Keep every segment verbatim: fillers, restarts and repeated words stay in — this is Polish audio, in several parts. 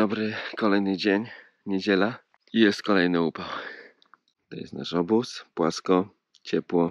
dobry, kolejny dzień, niedziela i jest kolejny upał. To jest nasz obóz, płasko, ciepło.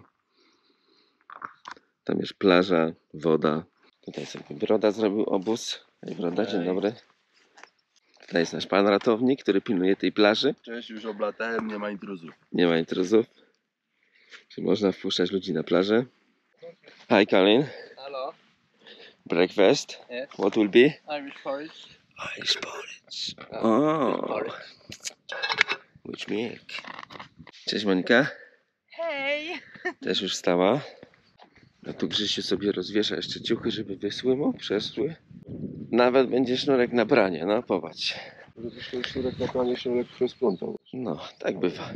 Tam jest plaża, woda. Tutaj sobie Broda zrobił obóz. Hej Broda, dzień dobry. Tutaj jest nasz pan ratownik, który pilnuje tej plaży. Cześć, już oblatałem, nie ma intruzów. Nie ma intruzów. Czyli można wpuszczać ludzi na plażę. Hi Colin. Hello. Breakfast. Yes. What will be? Irish porridge. Irish porridge. Uh, Oh. porridge. Which milk? Cześć Monika. Hej! Też już wstała. A tu Grzesiu sobie rozwiesza jeszcze ciuchy, żeby wysły mu, przesły. Nawet będzie sznurek na pranie, no popatrz. Zresztą sznurek na planie się lekko rozplątał. No, tak bywa.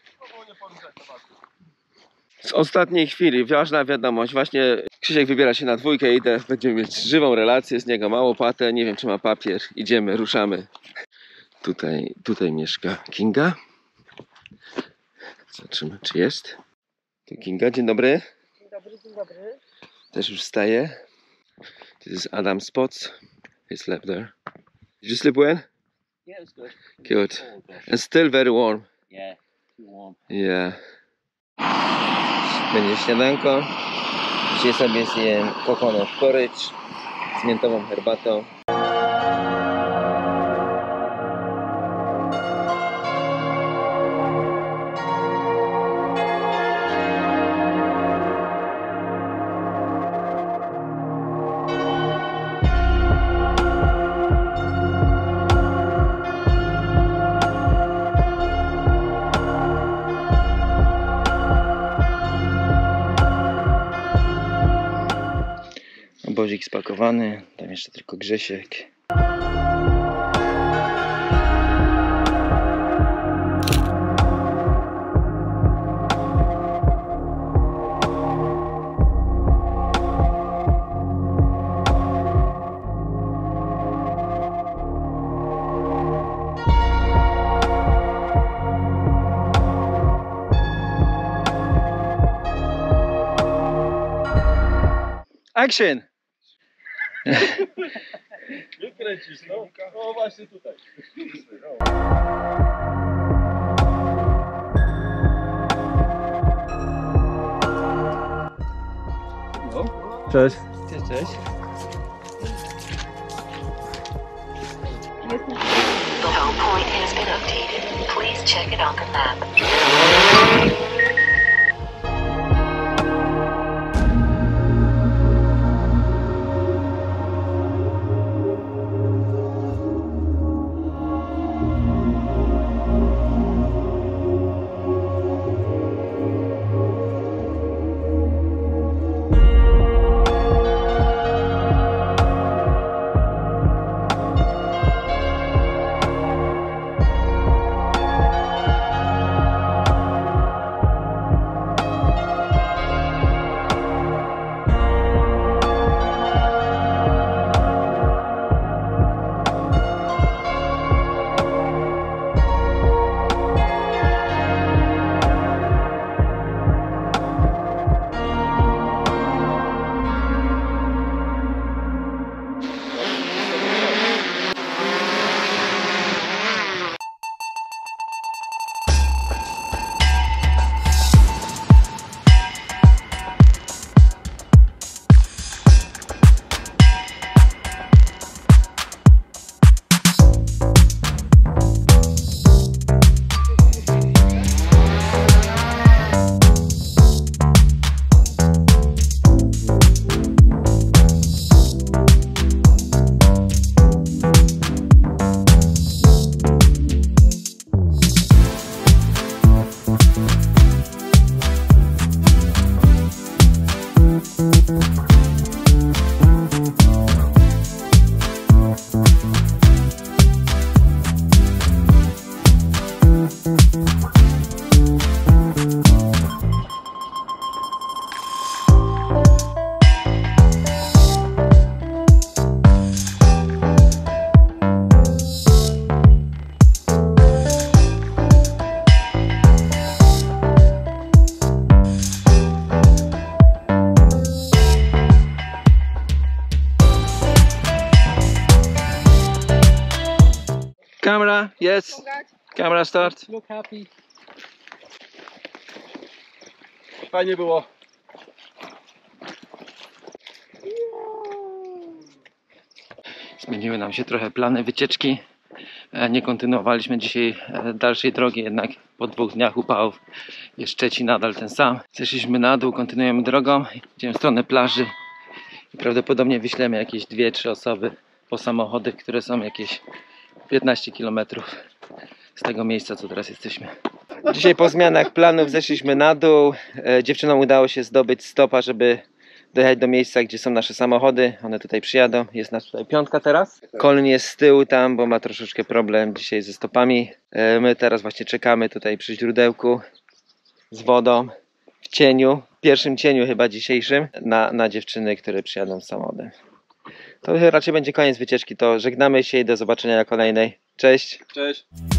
Z ostatniej chwili ważna wiadomość. Właśnie Krzysiek wybiera się na dwójkę, idę, będziemy mieć żywą relację z niego, mało patę, nie wiem czy ma papier. Idziemy, ruszamy. Tutaj, tutaj mieszka Kinga. Zobaczymy czy jest. Tu Kinga, dzień dobry. Dzień dobry, dzień dobry. Też już wstaje. This is Adam Spots. He slept there. Did you sleep well? Yeah, it's good. Good. And still very warm. Yeah, too warm. Yeah. Będzie śniadanko. Dzisiaj sobie zjem coconut porridge z miętową herbatą. Obozik spakowany, tam jeszcze tylko Grzesiek. Action! Wykręcisz, no? O, właśnie tutaj. No. Cześć. Cześć, cześć. The home point has been updated. Please check it on the map. Camera, yes. Pomagać? Camera start. Look happy. Fajnie było. Zmieniły nam się trochę plany wycieczki. E, Nie kontynuowaliśmy dzisiaj e, dalszej drogi, jednak po dwóch dniach upałów jest Szczecin nadal ten sam. Zeszliśmy na dół, kontynuujemy drogą, idziemy w stronę plaży i prawdopodobnie wyślemy jakieś dwie, trzy osoby po samochody, które są jakieś piętnaście kilometrów z tego miejsca, co teraz jesteśmy. Dzisiaj po zmianach planów zeszliśmy na dół. E, Dziewczynom udało się zdobyć stopa, żeby dojechać do miejsca, gdzie są nasze samochody. One tutaj przyjadą. Jest nas tutaj piątka teraz. Colin jest z tyłu tam, bo ma troszeczkę problem dzisiaj ze stopami. E, My teraz właśnie czekamy tutaj przy źródełku z wodą w cieniu, w pierwszym cieniu chyba dzisiejszym, na, na dziewczyny, które przyjadą z samochodem. To raczej będzie koniec wycieczki. To żegnamy się i do zobaczenia na kolejnej. Cześć! Cześć.